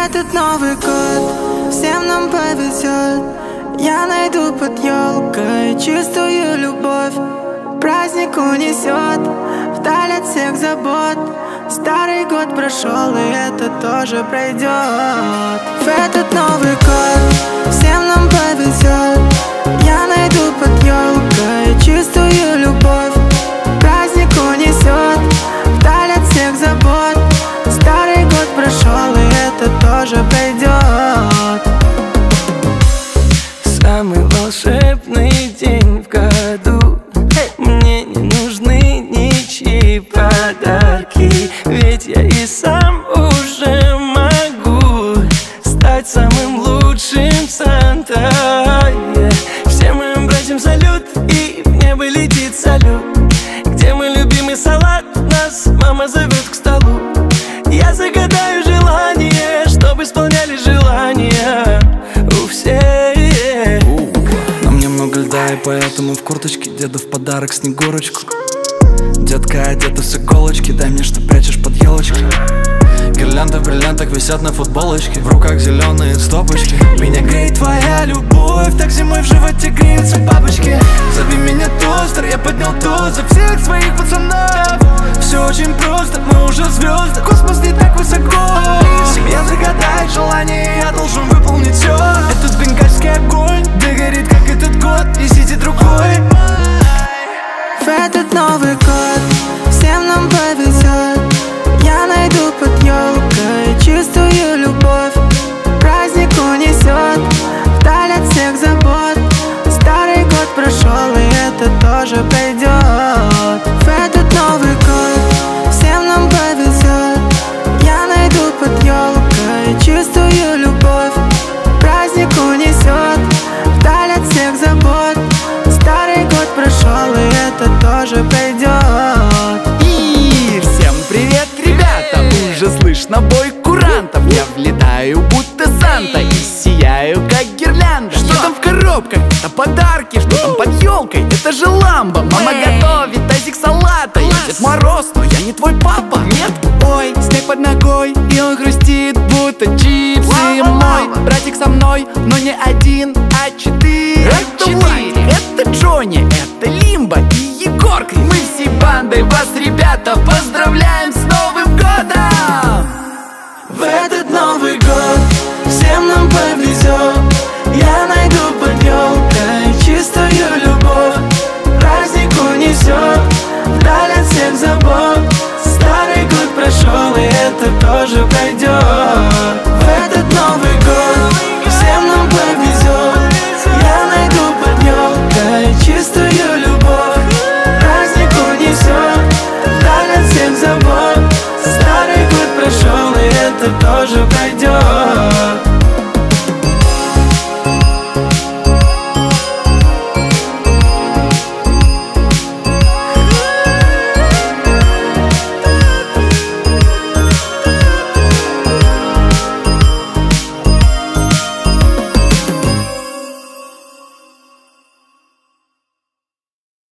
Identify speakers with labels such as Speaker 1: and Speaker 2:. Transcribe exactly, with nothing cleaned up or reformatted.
Speaker 1: этот Новый год всем нам повезет. Я найду под елкой чистую любовь. Праздник унесет вдаль от всех забот. Старый год прошел, и это тоже пройдет. В этот Новый год всем нам повезет. Я найду под елкой чистую любовь. Праздник унесет вдаль от всех забот. Старый год прошел, и это тоже пройдет.
Speaker 2: Самый волшебный день в году. Мне не нужны ничьи подарки, ведь я и сам уже могу стать самым лучшим Санта. Всем моим братьям салют, и в небо летит салют. Где мой любимый салат, нас мама зовет к столу. Я загадаю желание, чтобы исполняли желания у всех.
Speaker 3: На мне много льда, и поэтому в курточке деду в подарок снегурочку. Детка одета с иголочки, дай мне, что прячешь под елочкой. Гирлянды в бриллиантах висят на футболочке, в руках зеленые стопочки. Меня греет твоя любовь, так зимой в животе греются бабочки. Зови меня тостер, я поднял тост за всех своих пацанов. Все очень просто, мы уже звезды, космос не так высоко. Семья загадает желание, я должен выполнить все. Этот бенгальский огонь догорит, как этот год, и сидит другой.
Speaker 1: В этот Новый год всем нам повезет. Я найду под елкой чистую любовь. Праздник унесет вдаль от всех забот. Старый год прошел, и это тоже пройдет. В этот Новый год всем нам повезет. Я найду под елкой чистую любовь. Праздник унесет вдаль от всех забот. Старый год прошел, и это тоже пройдет.
Speaker 4: И всем привет, ребята! Уже слышно бой курантов. Я влетаю, будто Санта, и сияю, как гирлянда. Что там в коробках? Это подарки. Что там под елкой? Это же ламба. Мама готовит тазик салата. Я Дед Мороз, но я не твой папа. Нет? Ой, снег под ногой, и он хрустит, будто чипсы. Мой братик со мной, но не один, а четыре. Четыре. Это Джонни, это Лимба и Егорка. Мы всей бандой вас, ребята, поздравляем с Новым годом!
Speaker 1: В этот Новый год всем нам повезет. Я найду под елкой чистую любовь. Праздник унесет вдаль от всех забот. Старый год прошел, и это тоже пройдет. В этот Новый год всем нам повезет. Я найду под елкой чистую любовь. Праздник унесет вдаль от всех забот. Старый год прошел, и это тоже пройдет.